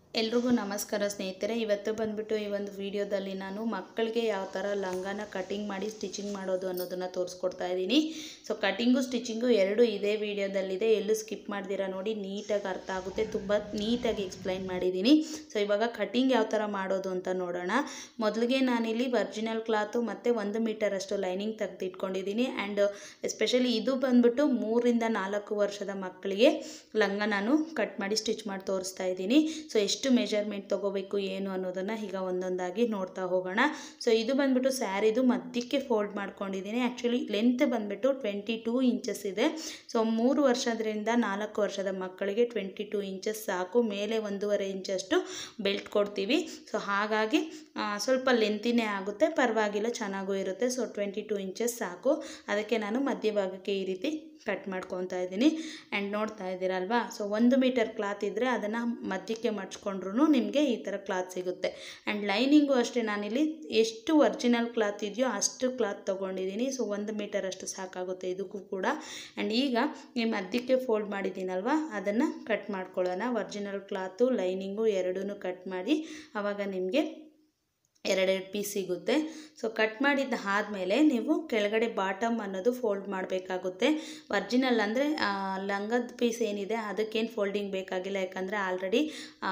ಎಲ್ರಿಗೂ ನಮಸ್ಕಾರ ಸ್ನೇಹಿತರೆ. ಇವತ್ತು ಬಂದ್ಬಿಟ್ಟು ಈ ಒಂದು ವಿಡಿಯೋದಲ್ಲಿ ನಾನು ಮಕ್ಕಳಿಗೆ ಯಾವ ಥರ ಲಂಗಾನ ಕಟಿಂಗ್ ಮಾಡಿ ಸ್ಟಿಚಿಂಗ್ ಮಾಡೋದು ಅನ್ನೋದನ್ನು ತೋರಿಸ್ಕೊಡ್ತಾ ಇದ್ದೀನಿ. ಸೊ ಕಟಿಂಗು ಸ್ಟಿಚಿಂಗು ಎರಡೂ ಇದೇ ವಿಡಿಯೋದಲ್ಲಿದೆ, ಎಲ್ಲೂ ಸ್ಕಿಪ್ ಮಾಡ್ದಿರಾ ನೋಡಿ, ನೀಟಾಗಿ ಅರ್ಥ ಆಗುತ್ತೆ. ತುಂಬ ನೀಟಾಗಿ ಎಕ್ಸ್ಪ್ಲೈನ್ ಮಾಡಿದ್ದೀನಿ. ಸೊ ಇವಾಗ ಕಟಿಂಗ್ ಯಾವ ಥರ ಮಾಡೋದು ಅಂತ ನೋಡೋಣ. ಮೊದಲಿಗೆ ನಾನಿಲ್ಲಿ ಒರಿಜಿನಲ್ ಕ್ಲಾತು ಮತ್ತು 1 ಮೀಟರ್ ಅಷ್ಟು ಲೈನಿಂಗ್ ತೆಗೆದಿಟ್ಕೊಂಡಿದ್ದೀನಿ. ಆ್ಯಂಡ್ ಎಸ್ಪೆಷಲಿ ಇದು ಬಂದ್ಬಿಟ್ಟು 3 ರಿಂದ 4 ವರ್ಷದ ಮಕ್ಕಳಿಗೆ ಲಂಗ ನಾನು ಕಟ್ ಮಾಡಿ ಸ್ಟಿಚ್ ಮಾಡಿ ತೋರಿಸ್ತಾ ಇದ್ದೀನಿ. ಸೊ ಎಷ್ಟು ಮೆಜರ್ಮೆಂಟ್ ತೊಗೋಬೇಕು ಏನು ಅನ್ನೋದನ್ನು ಈಗ ಒಂದೊಂದಾಗಿ ನೋಡ್ತಾ ಹೋಗೋಣ. ಸೊ ಇದು ಬಂದ್ಬಿಟ್ಟು ಸ್ಯಾರಿದು ಮಧ್ಯಕ್ಕೆ ಫೋಲ್ಡ್ ಮಾಡ್ಕೊಂಡಿದ್ದೀನಿ. ಆ್ಯಕ್ಚುಲಿ ಲೆಂತ್ ಬಂದ್ಬಿಟ್ಟು 22 ಇಂಚಸ್ ಇದೆ. ಸೊ 3 ವರ್ಷದಿಂದ 4 ವರ್ಷದ ಮಕ್ಕಳಿಗೆ 22 ಇಂಚಸ್ ಸಾಕು. ಮೇಲೆ 1.5 ಇಂಚಷ್ಟು ಬೆಲ್ಟ್ ಕೊಡ್ತೀವಿ. ಸೊ ಹಾಗಾಗಿ ಸ್ವಲ್ಪ ಲೆಂತಿನೇ ಆಗುತ್ತೆ, ಪರವಾಗಿಲ್ಲ, ಚೆನ್ನಾಗೂ ಇರುತ್ತೆ. ಸೊ 22 ಇಂಚಸ್ ಸಾಕು. ಅದಕ್ಕೆ ನಾನು ಮಧ್ಯಭಾಗಕ್ಕೆ ಈ ರೀತಿ ಕಟ್ ಮಾಡ್ಕೊತಾ ಇದ್ದೀನಿ. ಆ್ಯಂಡ್ ನೋಡ್ತಾ ಇದ್ದೀರಲ್ವಾ, ಸೊ 1 ಮೀಟರ್ ಕ್ಲಾತ್ ಇದ್ದರೆ ಅದನ್ನು ಮಧ್ಯಕ್ಕೆ ಮಡ್ಚ್ಕೊಂಡ್ರೂ ನಿಮಗೆ ಈ ಥರ ಕ್ಲಾತ್ ಸಿಗುತ್ತೆ. ಆ್ಯಂಡ್ ಲೈನಿಂಗು ಅಷ್ಟೇ, ನಾನಿಲ್ಲಿ ಎಷ್ಟು ಒರಿಜಿನಲ್ ಕ್ಲಾತ್ ಇದೆಯೋ ಅಷ್ಟು ಕ್ಲಾತ್ ತೊಗೊಂಡಿದ್ದೀನಿ. ಸೊ 1 ಮೀಟರ್ ಅಷ್ಟು ಸಾಕಾಗುತ್ತೆ ಇದಕ್ಕೂ ಕೂಡ. ಆ್ಯಂಡ್ ಈಗ ಈ ಮಧ್ಯಕ್ಕೆ ಫೋಲ್ಡ್ ಮಾಡಿದ್ದೀನಲ್ವ, ಅದನ್ನು ಕಟ್ ಮಾಡ್ಕೊಳ್ಳೋಣ. ಒರಿಜಿನಲ್ ಕ್ಲಾತು ಲೈನಿಂಗು ಎರಡೂ ಕಟ್ ಮಾಡಿ, ಆವಾಗ ನಿಮಗೆ 2 ಪೀಸ್ ಸಿಗುತ್ತೆ. ಸೊ ಕಟ್ ಮಾಡಿದ್ದ ಆದಮೇಲೆ ನೀವು ಕೆಳಗಡೆ ಬಾಟಮ್ ಅನ್ನೋದು ಫೋಲ್ಡ್ ಮಾಡಬೇಕಾಗುತ್ತೆ. ಒರಿಜಿನಲ್ ಅಂದರೆ ಲಂಗದ ಪೀಸ್ ಏನಿದೆ ಅದಕ್ಕೇನು ಫೋಲ್ಡಿಂಗ್ ಬೇಕಾಗಿಲ್ಲ, ಯಾಕಂದರೆ ಆಲ್ರೆಡಿ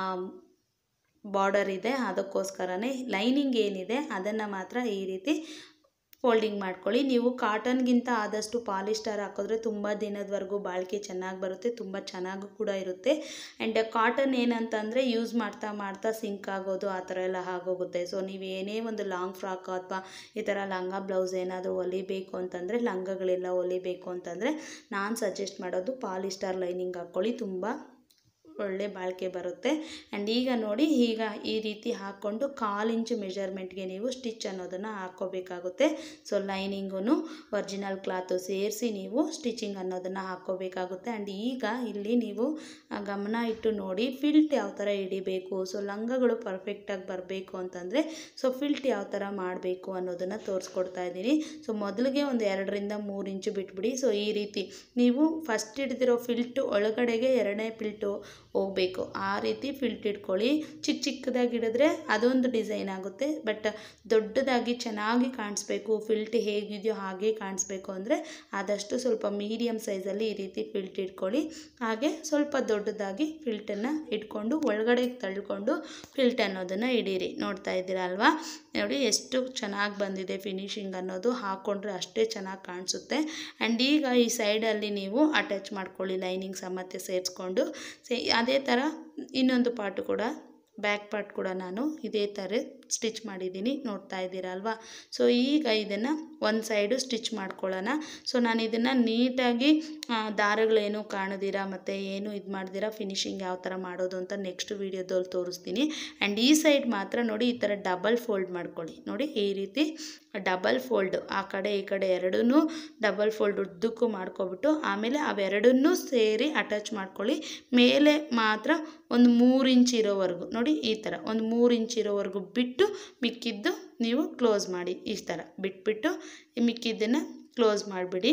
ಬಾರ್ಡರ್ ಇದೆ. ಅದಕ್ಕೋಸ್ಕರನೇ ಲೈನಿಂಗ್ ಏನಿದೆ ಅದನ್ನು ಮಾತ್ರ ಈ ರೀತಿ ಫೋಲ್ಡಿಂಗ್ ಮಾಡ್ಕೊಳ್ಳಿ. ನೀವು ಕಾಟನ್ಗಿಂತ ಆದಷ್ಟು ಪಾಲಿಸ್ಟರ್ ಹಾಕಿದ್ರೆ ತುಂಬ ದಿನದವರೆಗೂ ಬಾಳಿಕೆ ಚೆನ್ನಾಗಿ ಬರುತ್ತೆ, ತುಂಬ ಚೆನ್ನಾಗೂ ಕೂಡ ಇರುತ್ತೆ. ಆ್ಯಂಡ್ ಕಾಟನ್ ಏನಂತಂದರೆ ಯೂಸ್ ಮಾಡ್ತಾ ಮಾಡ್ತಾ ಸಿಂಕ್ ಆಗೋದು ಆ ಥರ ಎಲ್ಲ ಆಗೋಗುತ್ತೆ. ಸೊ ನೀವು ಏನೇ ಒಂದು ಲಾಂಗ್ ಫ್ರಾಕ್ ಅಥವಾ ಈ ಥರ ಲಂಗ ಬ್ಲೌಸ್ ಏನಾದರೂ ಹೊಲಿಬೇಕು ಅಂತಂದರೆ, ಲಂಗಗಳೆಲ್ಲ ಹೊಲಿಬೇಕು ಅಂತಂದರೆ ನಾನು ಸಜೆಸ್ಟ್ ಮಾಡೋದು ಪಾಲಿಸ್ಟರ್ ಲೈನಿಂಗ್ ಹಾಕ್ಕೊಳ್ಳಿ, ತುಂಬ ಒಳ್ಳೆ ಬಾಳಿಕೆ ಬರುತ್ತೆ. ಆ್ಯಂಡ್ ಈಗ ನೋಡಿ, ಈಗ ಈ ರೀತಿ ಹಾಕ್ಕೊಂಡು 1/4 ಇಂಚು ಮೆಜರ್ಮೆಂಟ್ಗೆ ನೀವು ಸ್ಟಿಚ್ ಅನ್ನೋದನ್ನು ಹಾಕ್ಕೋಬೇಕಾಗುತ್ತೆ. ಸೊ ಲೈನಿಂಗೂ ಒರಿಜಿನಲ್ ಕ್ಲಾತು ಸೇರಿಸಿ ನೀವು ಸ್ಟಿಚಿಂಗ್ ಅನ್ನೋದನ್ನು ಹಾಕ್ಕೋಬೇಕಾಗುತ್ತೆ. ಆ್ಯಂಡ್ ಈಗ ಇಲ್ಲಿ ನೀವು ಗಮನ ಇಟ್ಟು ನೋಡಿ, ಫಿಲ್ಟ್ ಯಾವ ಥರ ಹಿಡಿಬೇಕು. ಸೊ ಲಂಗಗಳು ಪರ್ಫೆಕ್ಟಾಗಿ ಬರಬೇಕು ಅಂತಂದರೆ ಸೊ ಫಿಲ್ಟ್ ಯಾವ ಥರ ಮಾಡಬೇಕು ಅನ್ನೋದನ್ನು ತೋರಿಸ್ಕೊಡ್ತಾ ಇದ್ದೀನಿ. ಸೊ ಮೊದಲಿಗೆ ಒಂದು 2 ರಿಂದ 3 ಇಂಚು ಬಿಟ್ಬಿಡಿ. ಸೊ ಈ ರೀತಿ ನೀವು ಫಸ್ಟ್ ಹಿಡ್ದಿರೋ ಫಿಲ್ಟು ಒಳಗಡೆಗೆ 2ನೇ ಫಿಲ್ಟು ಹೋಗಬೇಕು, ಆ ರೀತಿ ಫಿಲ್ಟ್ ಇಟ್ಕೊಳ್ಳಿ. ಚಿಕ್ಕದಾಗಿ ಹಿಡಿದ್ರೆ ಅದೊಂದು ಡಿಸೈನ್ ಆಗುತ್ತೆ, ಬಟ್ ದೊಡ್ಡದಾಗಿ ಚೆನ್ನಾಗಿ ಕಾಣಿಸ್ಬೇಕು, ಫಿಲ್ಟ್ ಹೇಗಿದೆಯೋ ಹಾಗೆ ಕಾಣಿಸ್ಬೇಕು ಅಂದರೆ ಆದಷ್ಟು ಸ್ವಲ್ಪ ಮೀಡಿಯಮ್ ಸೈಜಲ್ಲಿ ಈ ರೀತಿ ಫಿಲ್ಟ್ ಇಟ್ಕೊಳ್ಳಿ. ಹಾಗೆ ಸ್ವಲ್ಪ ದೊಡ್ಡದಾಗಿ ಫಿಲ್ಟನ್ನು ಇಟ್ಕೊಂಡು ಒಳಗಡೆ ತಳ್ಕೊಂಡು ಫಿಲ್ಟ್ ಅನ್ನೋದನ್ನು ಹಿಡೀರಿ. ನೋಡ್ತಾ ಇದ್ದೀರಾ ಅಲ್ವಾ, ನೋಡಿ ಎಷ್ಟು ಚೆನ್ನಾಗಿ ಬಂದಿದೆ ಫಿನಿಶಿಂಗ್ ಅನ್ನೋದು. ಹಾಕ್ಕೊಂಡ್ರೆ ಅಷ್ಟೇ ಚೆನ್ನಾಗಿ ಕಾಣಿಸುತ್ತೆ. ಆ್ಯಂಡ್ ಈಗ ಈ ಸೈಡಲ್ಲಿ ನೀವು ಅಟ್ಯಾಚ್ ಮಾಡ್ಕೊಳ್ಳಿ ಲೈನಿಂಗ್ ಸಮೇತ ಸೇರಿಸ್ಕೊಂಡು. ಅದೇ ಥರ ಇನ್ನೊಂದು ಪಾರ್ಟು ಕೂಡ, ಬ್ಯಾಕ್ ಪಾರ್ಟ್ ಕೂಡ ನಾನು ಇದೇ ಥರ ಸ್ಟಿಚ್ ಮಾಡಿದ್ದೀನಿ, ನೋಡ್ತಾ ಇದ್ದೀರಾ ಅಲ್ವಾ. ಸೊ ಈಗ ಇದನ್ನು ಒಂದು ಸೈಡು ಸ್ಟಿಚ್ ಮಾಡ್ಕೊಳ್ಳೋಣ. ಸೊ ನಾನು ಇದನ್ನು ನೀಟಾಗಿ ದಾರಗಳೇನು ಕಾಣದಿರ ಮತ್ತು ಏನು ಇದು ಮಾಡ್ದಿರ ಫಿನಿಶಿಂಗ್ ಯಾವ ಥರ ಮಾಡೋದು ಅಂತ ನೆಕ್ಸ್ಟ್ ವೀಡಿಯೋದಲ್ಲಿ ತೋರಿಸ್ತೀನಿ. ಆ್ಯಂಡ್ ಈ ಸೈಡ್ ಮಾತ್ರ ನೋಡಿ, ಈ ಥರ ಡಬಲ್ ಫೋಲ್ಡ್ ಮಾಡ್ಕೊಳ್ಳಿ. ನೋಡಿ ಈ ರೀತಿ ಡಬಲ್ ಫೋಲ್ಡ್, ಆ ಕಡೆ ಈ ಕಡೆ ಎರಡೂ ಡಬಲ್ ಫೋಲ್ಡ್ ಉದ್ದಕ್ಕೂ ಮಾಡ್ಕೊಬಿಟ್ಟು ಆಮೇಲೆ ಅವೆರಡನ್ನೂ ಸೇರಿ ಅಟ್ಯಾಚ್ ಮಾಡ್ಕೊಳ್ಳಿ. ಮೇಲೆ ಮಾತ್ರ ಒಂದು 3 ಇಂಚ್ ಇರೋವರೆಗೂ ನೋಡಿ, ಈ ಥರ ಒಂದು 3 ಇಂಚ್ ಇರೋವರೆಗೂ ಬಿಟ್ಟು ಮಿಕ್ಕಿದ್ದು ನೀವು ಕ್ಲೋಸ್ ಮಾಡಿ. ಈ ಥರ ಬಿಟ್ಬಿಟ್ಟು ಮಿಕ್ಕಿದ್ದನ್ನು ಕ್ಲೋಸ್ ಮಾಡಿಬಿಡಿ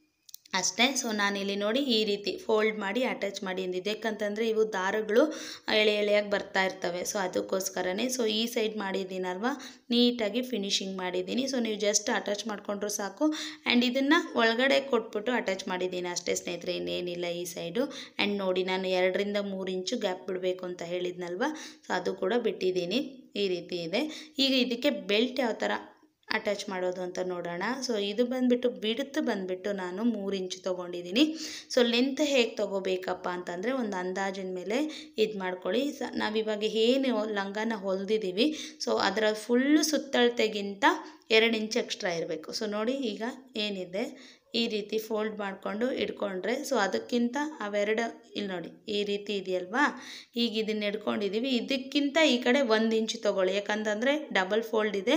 ಅಷ್ಟೇ. ಸೊ ನಾನಿಲ್ಲಿ ನೋಡಿ ಈ ರೀತಿ ಫೋಲ್ಡ್ ಮಾಡಿ ಅಟ್ಯಾಚ್ ಮಾಡಿ ಅಂದಿದ್ದೆ, ಯಾಕಂತಂದರೆ ಇವು ದಾರಗಳು ಎಳೆಯಾಗಿ ಬರ್ತಾ ಇರ್ತವೆ. ಸೊ ಅದಕ್ಕೋಸ್ಕರನೇ. ಸೊ ಈ ಸೈಡ್ ಮಾಡಿದ್ದೀನಲ್ವ, ನೀಟಾಗಿ ಫಿನಿಶಿಂಗ್ ಮಾಡಿದ್ದೀನಿ. ಸೊ ನೀವು ಜಸ್ಟ್ ಅಟ್ಯಾಚ್ ಮಾಡಿಕೊಂಡ್ರೂ ಸಾಕು. ಆ್ಯಂಡ್ ಇದನ್ನು ಒಳಗಡೆ ಕೊಟ್ಬಿಟ್ಟು ಅಟ್ಯಾಚ್ ಮಾಡಿದ್ದೀನಿ ಅಷ್ಟೇ ಸ್ನೇಹಿತರೆ, ಇನ್ನೇನಿಲ್ಲ ಈ ಸೈಡು. ಆ್ಯಂಡ್ ನೋಡಿ, ನಾನು 2 ರಿಂದ 3 ಇಂಚು ಗ್ಯಾಪ್ ಬಿಡಬೇಕು ಅಂತ ಹೇಳಿದ್ನಲ್ವ, ಸೊ ಅದು ಕೂಡ ಬಿಟ್ಟಿದ್ದೀನಿ. ಈ ರೀತಿ ಇದೆ. ಈಗ ಇದಕ್ಕೆ ಬೆಲ್ಟ್ ಯಾವ ಥರ ಅಟ್ಯಾಚ್ ಮಾಡೋದು ಅಂತ ನೋಡೋಣ. ಸೊ ಇದು ಬಂದುಬಿಟ್ಟು ನಾನು 3 ಇಂಚು ತೊಗೊಂಡಿದ್ದೀನಿ. ಸೊ ಲೆಂತ್ ಹೇಗೆ ತೊಗೋಬೇಕಪ್ಪ ಅಂತಂದರೆ, ಒಂದು ಅಂದಾಜಿನ ಮೇಲೆ ಇದು ಮಾಡ್ಕೊಳ್ಳಿ. ನಾವಿವಾಗ ಏನು ಲಂಗನ ಹೊಲ್ದಿದ್ದೀವಿ, ಸೊ ಅದರ ಫುಲ್ಲು ಸುತ್ತಳತೆಗಿಂತ 2 ಇಂಚ್ ಎಕ್ಸ್ಟ್ರಾ ಇರಬೇಕು. ಸೊ ನೋಡಿ, ಈಗ ಏನಿದೆ ಈ ರೀತಿ ಫೋಲ್ಡ್ ಮಾಡಿಕೊಂಡು ಇಟ್ಕೊಂಡ್ರೆ, ಸೊ ಅದಕ್ಕಿಂತ ಅವೆರಡು ಇಲ್ಲಿ ನೋಡಿ ಈ ರೀತಿ ಇದೆಯಲ್ವಾ, ಈಗ ಇದನ್ನು ಇಟ್ಕೊಂಡಿದ್ದೀವಿ, ಇದಕ್ಕಿಂತ ಈ ಕಡೆ 1 ಇಂಚು ತೊಗೊಳ್ಳಿ. ಯಾಕಂತಂದರೆ ಡಬಲ್ ಫೋಲ್ಡ್ ಇದೆ,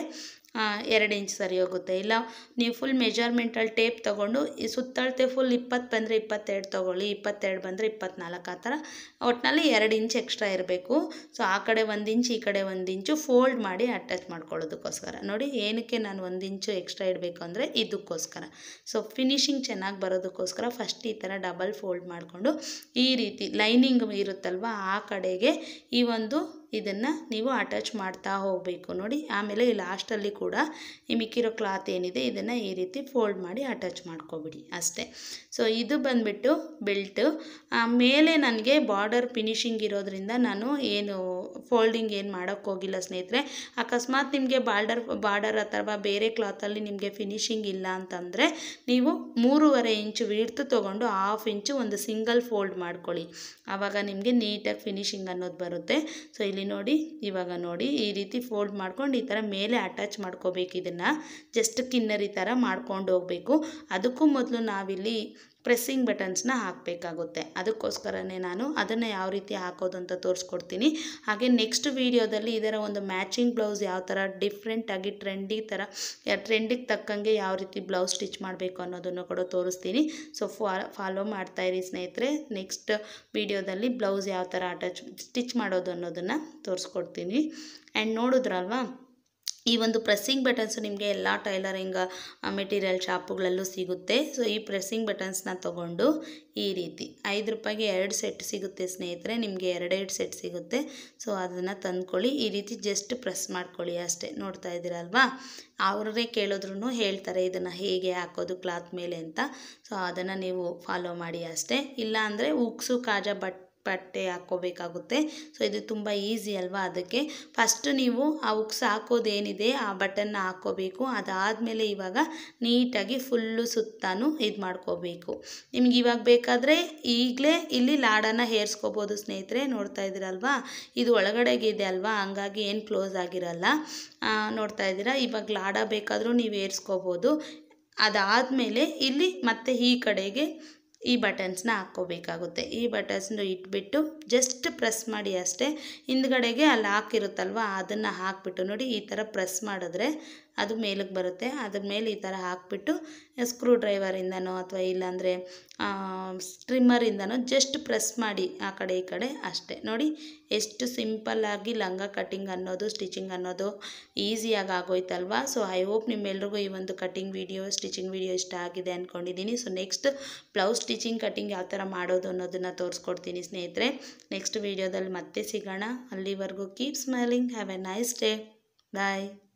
2 ಇಂಚ್ ಸರಿ ಹೋಗುತ್ತೆ. ಇಲ್ಲ ನೀವು ಫುಲ್ ಮೆಜರ್ಮೆಂಟಲ್ಲಿ ಟೇಪ್ ತೊಗೊಂಡು ಈ ಸುತ್ತಳತೆ ಫುಲ್ 20 ಬಂದರೆ 22 ತೊಗೊಳ್ಳಿ, 22 ಬಂದರೆ 24 ಆ ಥರ ಒಟ್ಟಿನಲ್ಲಿ 2 ಇಂಚ್ ಎಕ್ಸ್ಟ್ರಾ ಇರಬೇಕು. ಸೊ ಆ ಕಡೆ 1 ಇಂಚ್ ಈ ಕಡೆ 1 ಇಂಚು ಫೋಲ್ಡ್ ಮಾಡಿ ಅಟ್ಯಾಚ್ ಮಾಡ್ಕೊಳ್ಳೋದಕ್ಕೋಸ್ಕರ. ನೋಡಿ ಏನಕ್ಕೆ ನಾನು 1 ಇಂಚು ಎಕ್ಸ್ಟ್ರಾ ಇಡಬೇಕು ಅಂದರೆ ಇದಕ್ಕೋಸ್ಕರ. ಸೊ ಫಿನಿಶಿಂಗ್ ಚೆನ್ನಾಗಿ ಬರೋದಕ್ಕೋಸ್ಕರ ಫಸ್ಟ್ ಈ ಥರ ಡಬಲ್ ಫೋಲ್ಡ್ ಮಾಡಿಕೊಂಡು ಈ ರೀತಿ ಲೈನಿಂಗ್ ಇರುತ್ತಲ್ವ ಆ ಕಡೆಗೆ ಈ ಒಂದು ಇದನ್ನು ನೀವು ಅಟ್ಯಾಚ್ ಮಾಡ್ತಾ ಹೋಗಬೇಕು. ನೋಡಿ ಆಮೇಲೆ ಈ ಲಾಸ್ಟಲ್ಲಿ ಕೂಡ ಈ ಮಿಕ್ಕಿರೋ ಕ್ಲಾತ್ ಏನಿದೆ ಇದನ್ನು ಈ ರೀತಿ ಫೋಲ್ಡ್ ಮಾಡಿ ಅಟ್ಯಾಚ್ ಮಾಡ್ಕೊಬಿಡಿ ಅಷ್ಟೇ. ಸೊ ಇದು ಬಂದುಬಿಟ್ಟು ಬೆಲ್ಟು. ಮೇಲೆ ನನಗೆ ಬಾರ್ಡರ್ ಫಿನಿಶಿಂಗ್ ಇರೋದ್ರಿಂದ ನಾನು ಏನು ಫೋಲ್ಡಿಂಗ್ ಏನು ಮಾಡೋಕ್ಕೋಗಿಲ್ಲ ಸ್ನೇಹಿತರೆ. ಅಕಸ್ಮಾತ್ ನಿಮಗೆ ಬಾರ್ಡರ್ ಅಥವಾ ಬೇರೆ ಕ್ಲಾತಲ್ಲಿ ನಿಮಗೆ ಫಿನಿಶಿಂಗ್ ಇಲ್ಲ ಅಂತಂದರೆ ನೀವು 3.5 ಇಂಚು ವಿಡ್ತ್ ತೊಗೊಂಡು 1/2 ಇಂಚು ಒಂದು ಸಿಂಗಲ್ ಫೋಲ್ಡ್ ಮಾಡ್ಕೊಳ್ಳಿ. ಆವಾಗ ನಿಮಗೆ ನೀಟಾಗಿ ಫಿನಿಶಿಂಗ್ ಅನ್ನೋದು ಬರುತ್ತೆ. ಸೊ ಇಲ್ಲಿ ನೋಡಿ, ಇವಾಗ ನೋಡಿ ಈ ರೀತಿ ಫೋಲ್ಡ್ ಮಾಡ್ಕೊಂಡು ಈ ಥರ ಮೇಲೆ ಅಟ್ಯಾಚ್ ಮಾಡ್ಕೋಬೇಕು. ಇದನ್ನು ಜಸ್ಟ್ ಕಿನ್ನರಿ ಥರ ಮಾಡ್ಕೊಂಡು ಹೋಗಬೇಕು. ಅದಕ್ಕೂ ಮೊದಲು ನಾವಿಲ್ಲಿ ಪ್ರೆಸ್ಸಿಂಗ್ ಬಟನ್ಸ್ನ ಹಾಕಬೇಕಾಗುತ್ತೆ. ಅದಕ್ಕೋಸ್ಕರನೇ ನಾನು ಅದನ್ನು ಯಾವ ರೀತಿ ಹಾಕೋದು ಅಂತ ತೋರಿಸ್ಕೊಡ್ತೀನಿ. ಹಾಗೆ ನೆಕ್ಸ್ಟ್ ವೀಡಿಯೋದಲ್ಲಿ ಇದರ ಒಂದು ಮ್ಯಾಚಿಂಗ್ ಬ್ಲೌಸ್ ಯಾವ ಥರ ಡಿಫ್ರೆಂಟಾಗಿ ಟ್ರೆಂಡಿಗೆ ತಕ್ಕಂಗೆ ಯಾವ ರೀತಿ ಬ್ಲೌಸ್ ಸ್ಟಿಚ್ ಮಾಡಬೇಕು ಅನ್ನೋದನ್ನು ಕೂಡ ತೋರಿಸ್ತೀನಿ. ಸೊ ಫಾಲೋ ಮಾಡ್ತಾಯಿರಿ ಸ್ನೇಹಿತರೆ. ನೆಕ್ಸ್ಟ್ ವೀಡಿಯೋದಲ್ಲಿ ಬ್ಲೌಸ್ ಯಾವ ಥರ ಸ್ಟಿಚ್ ಮಾಡೋದು ಅನ್ನೋದನ್ನು ತೋರಿಸ್ಕೊಡ್ತೀನಿ. ಆ್ಯಂಡ್ ನೋಡಿದ್ರಲ್ವಾ, ಈ ಒಂದು ಪ್ರೆಸ್ಸಿಂಗ್ ಬಟನ್ಸು ನಿಮಗೆ ಎಲ್ಲ ಟೈಲರಿಂಗ್ ಮೆಟೀರಿಯಲ್ ಶಾಪುಗಳಲ್ಲೂ ಸಿಗುತ್ತೆ. ಸೊ ಈ ಪ್ರೆಸ್ಸಿಂಗ್ ಬಟನ್ಸ್ನ ತೊಗೊಂಡು ಈ ರೀತಿ 5 ರೂಪಾಯಿಗೆ 2 ಸೆಟ್ ಸಿಗುತ್ತೆ ಸ್ನೇಹಿತರೆ. ನಿಮಗೆ 2 ಸೆಟ್ ಸಿಗುತ್ತೆ. ಸೊ ಅದನ್ನು ತಂದ್ಕೊಳ್ಳಿ. ಈ ರೀತಿ ಜಸ್ಟ್ ಪ್ರೆಸ್ ಮಾಡ್ಕೊಳ್ಳಿ ಅಷ್ಟೇ. ನೋಡ್ತಾ ಇದ್ದೀರಲ್ವಾ, ಅವ್ರನ್ನೇ ಕೇಳಿದ್ರೂ ಹೇಳ್ತಾರೆ ಇದನ್ನು ಹೇಗೆ ಹಾಕೋದು ಕ್ಲಾತ್ ಮೇಲೆ ಅಂತ. ಸೊ ಅದನ್ನು ನೀವು ಫಾಲೋ ಮಾಡಿ ಅಷ್ಟೇ. ಇಲ್ಲ ಅಂದರೆ ಉಕ್ಸು ಕಾಜಾ ಬಟ್ಟೆ ಹಾಕ್ಕೋಬೇಕಾಗುತ್ತೆ. ಸೊ ಇದು ತುಂಬ ಈಸಿ ಅಲ್ವಾ. ಅದಕ್ಕೆ ಫಸ್ಟು ನೀವು ಆ ಉಕ್ಸ್ ಹಾಕೋದೇನಿದೆ ಆ ಬಟನ್ನ ಹಾಕ್ಕೋಬೇಕು. ಅದಾದಮೇಲೆ ಇವಾಗ ನೀಟಾಗಿ ಫುಲ್ಲು ಸುತ್ತಾನು ಇದು ಮಾಡ್ಕೋಬೇಕು. ನಿಮ್ಗೆ ಇವಾಗ ಬೇಕಾದರೆ ಈಗಲೇ ಇಲ್ಲಿ ಲಾಡನ್ನು ಹೇರಿಸ್ಕೋಬೋದು ಸ್ನೇಹಿತರೆ. ನೋಡ್ತಾ ಇದ್ದೀರಲ್ವಾ, ಇದು ಒಳಗಡೆಗಿದೆ ಅಲ್ವಾ, ಹಂಗಾಗಿ ಏನು ಕ್ಲೋಸ್ ಆಗಿರಲ್ಲ. ನೋಡ್ತಾ ಇದ್ದೀರಾ, ಇವಾಗ ಲಾಡ ಬೇಕಾದರೂ ನೀವು ಏರಿಸ್ಕೋಬೋದು. ಅದಾದಮೇಲೆ ಇಲ್ಲಿ ಮತ್ತೆ ಈ ಕಡೆಗೆ ಈ ಬಟನ್ಸ್ನ ಹಾಕ್ಕೋಬೇಕಾಗುತ್ತೆ. ಈ ಬಟನ್ಸ್ನ ಇಟ್ಬಿಟ್ಟು ಜಸ್ಟ್ ಪ್ರೆಸ್ ಮಾಡಿ ಅಷ್ಟೇ. ಹಿಂದ್ಗಡೆಗೆ ಅಲ್ಲಿ ಹಾಕಿರುತ್ತಲ್ವ ಅದನ್ನು ಹಾಕಿಬಿಟ್ಟು ನೋಡಿ ಈ ಥರ ಪ್ರೆಸ್ ಮಾಡಿದ್ರೆ ಅದು ಮೇಲಕ್ಕೆ ಬರುತ್ತೆ. ಅದ್ರ ಮೇಲೆ ಈ ಥರ ಹಾಕಿಬಿಟ್ಟು ಸ್ಕ್ರೂ ಡ್ರೈವರಿಂದನೋ ಅಥವಾ ಇಲ್ಲಾಂದರೆ ಸ್ಟ್ರಿಮ್ಮರಿಂದನೋ ಜಸ್ಟ್ ಪ್ರೆಸ್ ಮಾಡಿ ಆ ಕಡೆ ಈ ಕಡೆ ಅಷ್ಟೇ. ನೋಡಿ ಎಷ್ಟು ಸಿಂಪಲ್ಲಾಗಿ ಲಂಗ ಕಟ್ಟಿಂಗ್ ಅನ್ನೋದು ಸ್ಟಿಚಿಂಗ್ ಅನ್ನೋದು ಈಸಿಯಾಗಿ ಆಗೋಯ್ತಲ್ವ. ಸೊ ಐ ಹೋಪ್ ನಿಮ್ಮೆಲ್ರಿಗೂ ಈ ಒಂದು ಸ್ಟಿಚಿಂಗ್ ವಿಡಿಯೋ ಇಷ್ಟ ಆಗಿದೆ ಅಂದ್ಕೊಂಡಿದ್ದೀನಿ. So next blouse stitching cutting ಯಾವ ಥರ ಮಾಡೋದು ಅನ್ನೋದನ್ನು ತೋರಿಸ್ಕೊಡ್ತೀನಿ ಸ್ನೇಹಿತರೆ. ನೆಕ್ಸ್ಟ್ ವೀಡಿಯೋದಲ್ಲಿ ಮತ್ತೆ ಸಿಗೋಣ. ಅಲ್ಲಿವರೆಗೂ keep smiling. Have a nice day. Bye.